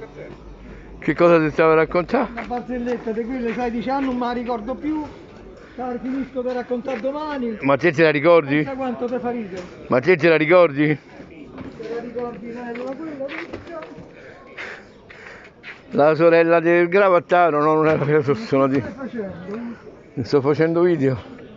Che cosa ti stavo a raccontare? Una barzelletta di quelle, sai, dice, non me la ricordo più, la finisco per raccontare domani. Ma te la ricordi? Pensa quanto te fa ridere. Ma te la ricordi? Te la ricordi meglio, ma quella La sorella del gravattaro, no, non era che sono di... che stai facendo? Sto facendo video.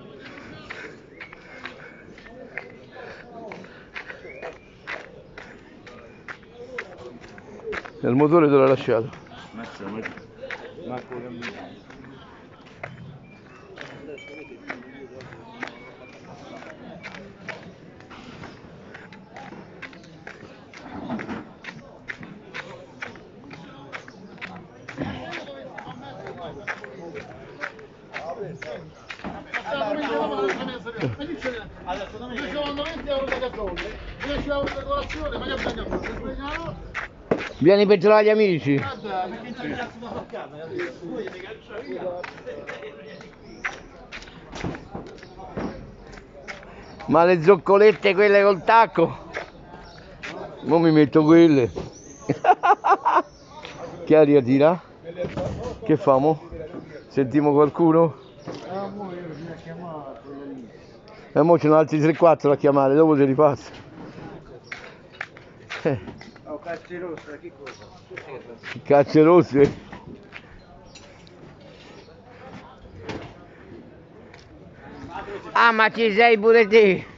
Il motore te l'ho lasciato. Adesso non mi facevano 20 euro da gasolio, 10 euro di colazione, ma che abbiamo fatto? Vieni per trovare gli amici. Guarda, perché c'è il cazzo da toccare, voi mi caccia via. Ma le zoccolette quelle col tacco? Mo mi metto quelle. Che aria tira? Che famo? Sentiamo qualcuno? Ah, mo io mi ha chiamato, quella lì. E mo ce ne altri 3-4 a chiamare, dopo te li passo. Oh, cazzo rossa, che cosa? Cazze rosse. Ah, ma ci sei pure te.